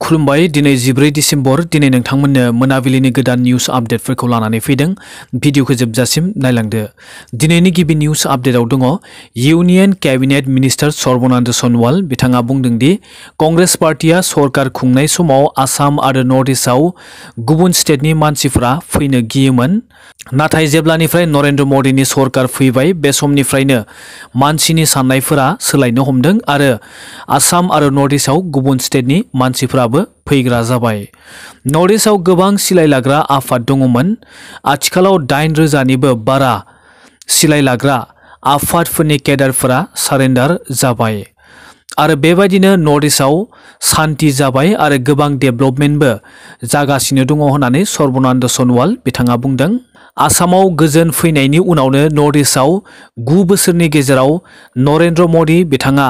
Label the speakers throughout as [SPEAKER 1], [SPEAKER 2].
[SPEAKER 1] खुलुमबाय दिनै 14 डिसेम्बर दिनै नोंथांमोननो मोनाबिलिनि गोदान निउज आपडेटफोरखौ लानानै फैदों भिडिअखौ जोबजासिम नायलांदो दिनैनि गिबि निउज आपडेटआव दङ union cabinet minister Sarbananda Sonowal बिथाङा बुंदों दि कांग्रेस पार्टिया सरकार खुंनाय समाव आसाम आरो नर्थ इस्टआव गुबुन स्टेटनि मानसिफोरा फैनो गियोमोन नाथाय जेब्लानिफ्राय नरेन्द्र मदिनि सरकार फैबाय बे समनिफ्रायनो मानसिनि साननायफोरा सोलायनो हमदों आरो आसाम आरो नर्थ इस्टआव गुबुन स्टेटनि मानसिफोराबो फैग्रा जाबाय नर्थ इस्टआव गोबां सिलाय लाग्रा आफाद दङमोन आथिखालाव 8,000निबो बारा सिलाय लाग्रा आफादफोरनि केडारफोरा सारेन्डार जाबाय आरो बेबायदिनो नर्थ इस्टआव शान्ति जाबाय आरो गोबां डेभलपमेन्टबो जागासिनो दङ होननानै सर्बानन्द सनोवाल बिथाङा बुंदों आसामाव गोजोन फैनायनि उनावनो नर्थ इस्टआव 9 बोसोरनि गेजेराव नरेन्द्र मदि बिथाङा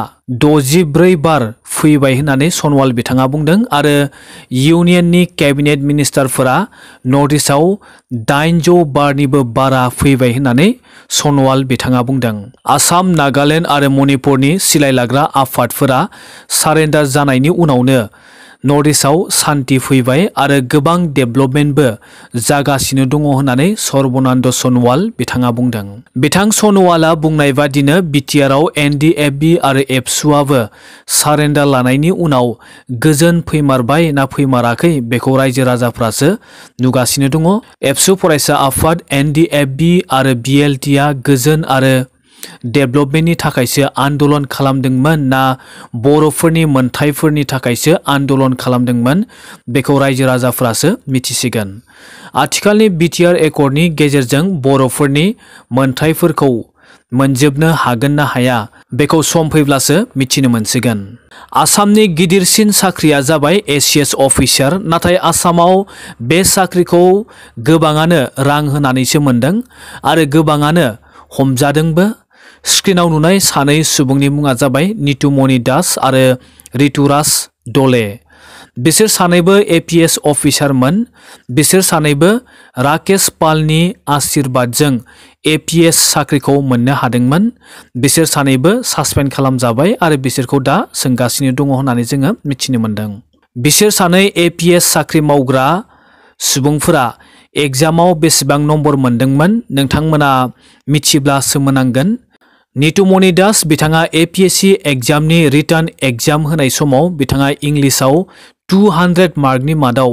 [SPEAKER 1] 64 बार फैबाय होननानै सनोवाल बिथाङा बुंदों आरो इउनियननि कैबिनेट मिनिस्टारफोरा नर्थ इस्टआव 800 बारनिबो बारा फैबाय होननानै सनोवाल बिथाङा बुंदों आसाम नागालेण्ड आरो मणिपुरनि सिलाय लाग्रा आफादफोरा सारेन्डार जानायनि उनावनो नर्थ इस्टआव शान्ति फैबाय आरो गोबां डेभलपमेन्टबो जागासिनो दङ होननानै सर्बानन्द सनोवाल बिथाङा बुंदों बिथां सनोवाला बुंनाय बादिनो बिटिआरआव एनडिएफबि आरो एबसुआबो सारेन्डार लानायनि उनाव गोजोन फैमारबाय ना फैमाराखै बेखौ रायजो राजाफ्रासो नुगासिनो दङ एबसु फरायसा आफाद एनडिएफबि आरो बिएलटिआ गोजोन आरो डेभलपमेन्टनि थाखायसो आन्दोलन खालामदोंमोन ना बर'फोरनि मोनथायफोरनि थाखायसो आन्दोलन खालामदोंमोन बेखौ रायजो राजाफ्रासो मिथिसिगोन आथिखालनि बिटिआर एकर्डनि गेजेरजों बर'फोरनि मोनथायफोरखौ मोनजोबनो हागोन ना हाया बेखौ सम फैब्लासो मिथिनो मोनसिगोन आसामनि गिदिरसिन साख्रिया जाबाय एसिएस अफिसार नाथाय आसामाव बे साख्रिखौ गोबाङानो रां होनानैसो मोनदों आरो गोबाङानो हमजादोंबो स्क्रिनाव नुनाय सानै सुबुंनि मुङा जाबाय नितुमणि दास आरो ऋतुराज दले बिसोर सानैबो एपीएस अफिसारमोन बिसोर सानैबो राकेश पालनि आशीर्बादजों एपीएस साख्रिखौ मोननो हादोंमोन बिसोर सानैबो सासपेन्ड खालामजाबाय आरो बिसोरखौ दा सोंगासिनो दङ होननानै जोङो मिथिनो मोनदों बिसोर सानै एपीएस साख्रि मावग्रा सुबुंफोरा एग्जामाव बेसेबां नम्बर मोनदोंमोन नोंथांमोना मिथिब्ला सोमोनांगोन नितुमणि दास बिथाङा एपीएससी एग्जामनि रिटार्न एग्जाम होनाय समाव बिथाङा इंलिशाव 200 मार्कनि मादाव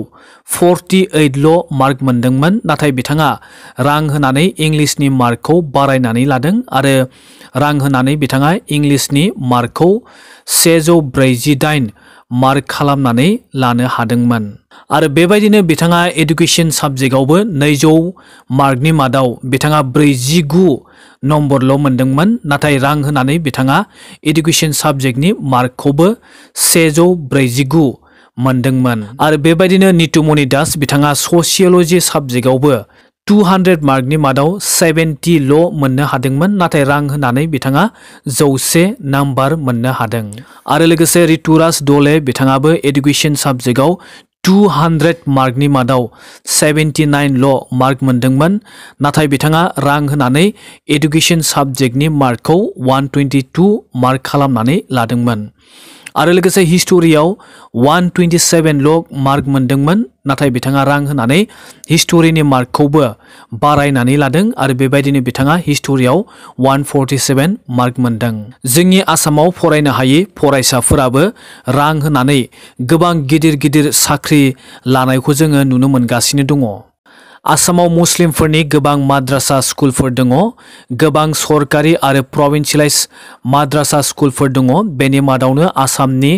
[SPEAKER 1] 48ल' मार्क मोनदोंमोन नाथाय बिथाङा रां होनानै इंलिशनि मार्कखौ बारायनानै लादों आरो रां होनानै बिथाङा इंलिशनि मार्कखौ 148 मार्क खालामनानै लानो हादोंमोन आरो बेबायदिनो बिथाङा एडुकेशन साबजेक्टआवबो 200 मार्कनि मादाव बिथाङा 49 नम्बरल' मोनदोंमोन नाथाय रां होनानै बिथाङा एडुकेशन साबजेक्टनि मार्कखौबो 149 मोनदोंमोन आरो बेबायदिनो नितुमणि दास बिथाङा सशियोलॉजी साबजेक्टआवबो 200 मार्कनि मादाव 70ल' मोननो हादोंमोन नाथाय रां होनानै बिथाङा 100 नाम्बार मोननो हादों आरो लोगोसे ऋतुराज दले बिथाङाबो एडुकेशन साबजेक्टआव 200 मार्कनि मादाव 79ल' मार्क मोनदोंमोन नाथाय बिथाङा रां होनानै एडुकेशन साबजेक्टनि मार्कखौ 122 मार्क खालामनानै लादोंमोन आरो लोगोसे हिस्टोरियाव 127ल' मार्क मोनदोंमोन नाथाय बिथाङा रां होनानै हिस्टोरिनि मार्कखौबो बारायनानै लादों आरो बेबायदिनो बिथाङा हिस्टोरियाव 147 मार्क मोनदों जोंनि आसामाव फरायनो हायै फरायसाफोराबो रां होनानै गोबां गिदिर साख्रि लानायखौ जोङो नुनो मोनगासिनो दङ आसामाव मुस्लिमफोरनि गोबां माद्रासा स्कुलफोर दङ गोबां सरकारि आरो प्रभिन्सियेलाइज माद्रासा स्कुलफोर दङ बेनि मादावनो आसामनि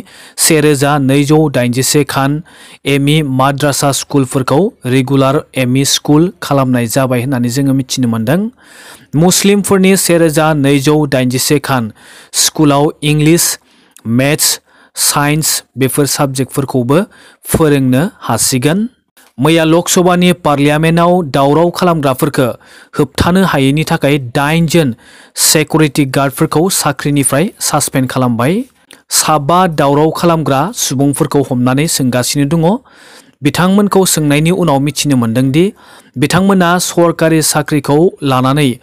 [SPEAKER 1] 1281 खान एमइ माद्रासा स्कुलफोरखौ रेगुलार एमइ स्कुल खालामनाय जाबाय होननानै जोङो मिथिनो मोनदों मुस्लिमफोरनि 1281 खान स्कुलाव इंलिश मेथ्स साइन्स बेफोर साबजेक्टफोरखौबो फोरोंनो हासिगोन मैया लकसभानि पार्लियामेन्टआव दावराव खालामग्राफोरखौ होबथानो हायैनि थाखाय 8 जन सिकिउरिटि गार्डफोरखौ साख्रिनिफ्राय सासपेन्ड खालामबाय 7 दावराव खालामग्रा सुबुंफोरखौ हमनानै सोंगासिनो दङ बिथांमोनखौ सोंनायनि उनाव मिथिनो मोनदों दि बिथांमोना सरकारि साख्रिखौ लानानै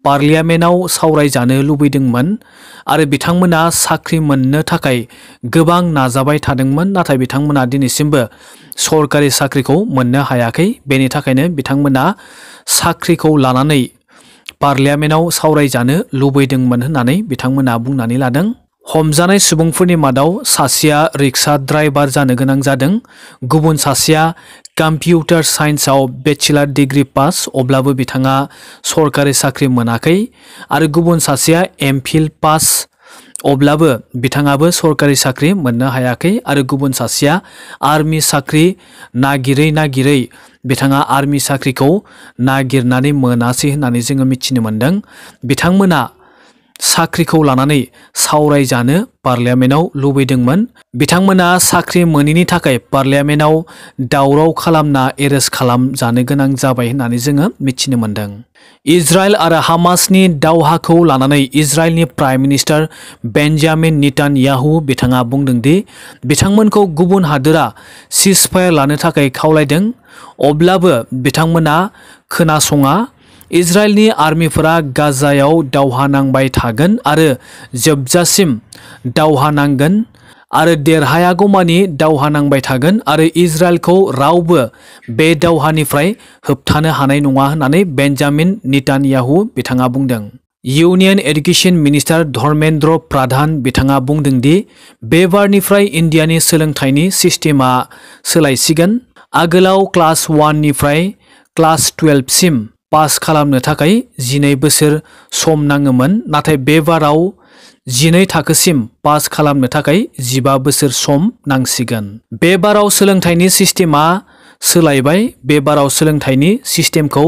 [SPEAKER 1] पार्लियामेन्टआव सावरायजानो लुबैदोंमोन आरो बिथांमोना साख्रि मोननो थाखाय गोबां नाजाबाय थादोंमोन, नाथाय बिथांमोना दिनैसिमबो सरकारि साख्रिखौ मोननो हायाखै। बेनि थाखायनो बिथांमोना साख्रिखौ लानानै पार्लियामेन्टआव सावरायजानो लुबैदोंमोन होननानै बिथांमोना बुंनानै लादों। हमजानाय सुबुंफोरनि मादाव सासेया रिक्सा ड्राइभार जानो गोनां जादों, गुबुन सासेया कम्पिउटार साइन्सआव बेचेलर डिग्री पास अब्लाबो बिथाङा सरकारि साख्रि मोनाखै, आरो गुबुन सासेया एमफिल पास अब्लाबो बिथाङाबो सरकारि साख्रि मोननो हायाखै, आरो गुबुन सासेया आर्मि साख्रि नागिरै बिथाङा आर्मि साख्रिखौ नागिरनानै मोनासै होननानै जोङो मिथिनो मोन्दों। बिथांमोना साख्रिखौ लानानै सावरायजानो पार्लियामेन्टआव लुबैदोंमोन। बिथांमोना साख्रि मोनैनि थाखाय पार्लियामेन्टआव दावराव खालामना एरेस्ट खालामजानो गोनां जाबाय होननानै जोङो मिथिनो मोन्दों। इजराइल आरो हामासनि दावहाखौ लानानै इजराइलनि प्राइम मिनिस्टार बेन्जामिन नेतान्याहु बिथाङा बुंदों दि बिथांमोनखौ गुबुन हादोरा सिजफायार लानो थाखाय खावलायदों, अब्लाबो बिथांमोना खोनासङा। इजराइलनि आर्मिफोरा गाजायाव दावहा नांबाय थागोन आरो जोबजासिम दावहा नांगोन आरो देरहायागौमानि दावहा नांबाय थागोन, आरो इजराइलखौ रावबो बे दावहानिफ्राय होबथानो हानाय नङा होननानै बेन्जामिन नेतान्याहु बिथाङा बुंदों। Union education minister Dharmendra Pradhan बिथाङा बुंदों दि बे बारनिफ्राय इन्डियानि सोलोंथाइनि सिस्टेमा सोलायसिगोन। आगोलाव क्लास 1 निफ्राय क्लास 12 सिम पास खालामनो थाखाय 12 बोसोर सम नाङोमोन, नाथाय बे बाराव 12 थाखोसिम पास खालामनो थाखाय 15 बोसोर सम नांसिगोन। बे बाराव सोलोंथाइनि सिस्टेमा सोलायबाय। बे बाराव सोलोंथाइनि सिस्टेमखौ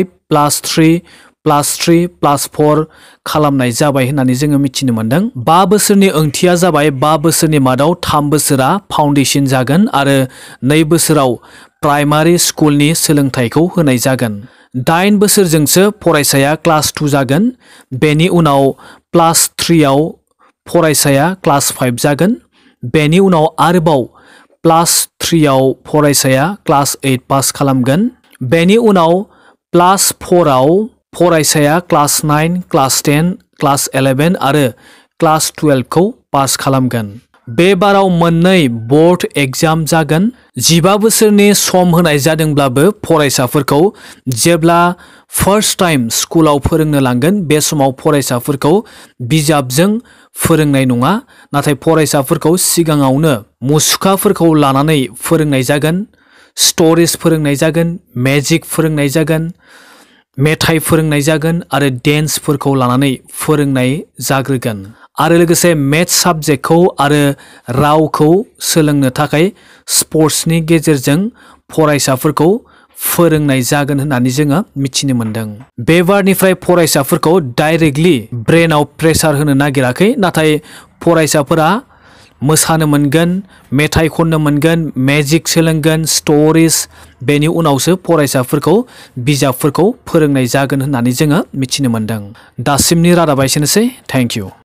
[SPEAKER 1] 5+3+3+4 खालामनाय जाबाय होननानै जोङो मिथिनो मोन्दों। 5 बोसोरनि ओंथिया जाबाय 5 बोसोरनि मादाव 3 बोसोरा फाउन्डेसन जागोन आरो 2 बोसोराव प्राइमारि स्कुलनि सोलोंथाइखौ होनाय जागोन। 8 बोसोरजोंसो फरायसाया क्लास 2 जागोन। बेनि उनाव क्लास 3 आव फरायसाया क्लास 5 जागोन। बेनि उनाव आरोबाव क्लास 3 आव फरायसाया क्लास 8 पास खालामगोन। बेनि उनाव क्लास 4 आव फरायसाया क्लास 9, क्लास 10, क्लास 11 आरो क्लास 12 खौ पास खालामगोन। बे बाराव मोननै बोर्ड एग्जाम जागोन। 15 बोसोरनि सम होनाय जादोंब्लाबो फरायसाफोरखौ जेब्ला फार्स्ट टाइम स्कुलाव फोरोंनो लांगोन बे समाव फरायसाफोरखौ बिजाबजों फोरोंनाय नङा, नाथाय फरायसाफोरखौ सिगाङावनो मुसुखाफोरखौ लानानै फोरोंनाय जागोन, स्ट'रिज फोरोंनाय जागोन, मेजिक फोरोंनाय जागोन, मेथाइ फोरोंनाय जागोन आरो डेन्सफोरखौ लानानै फोरोंनाय जाग्रोगोन। आरो लोगोसे मेथ्स साबजेक्टखौ आरो रावखौ सोलोंनो थाखाय स्पर्ट्सनि गेजेरजों फरायसाफोरखौ फोरोंनाय जागोन होननानै जोङो मिथिनो मोन्दों। बे बारनिफ्राय फरायसाफोरखौ डाइरेक्टलि ब्रेनाव प्रेसार होनो नागिराखै, नाथाय फरायसाफोरा मोसानो मोनगोन, मेथाइ खननो मोनगोन, मेजिक सोलोंगोन, स्ट'रिज, बेनि उनावसो फरायसाफोरखौ बिजाबफोरखौ फोरोंनाय जागोन होननानै जोङो मिथिनो मोन्दों। दासिमनि रादाबा एसेनोसै। Thank U.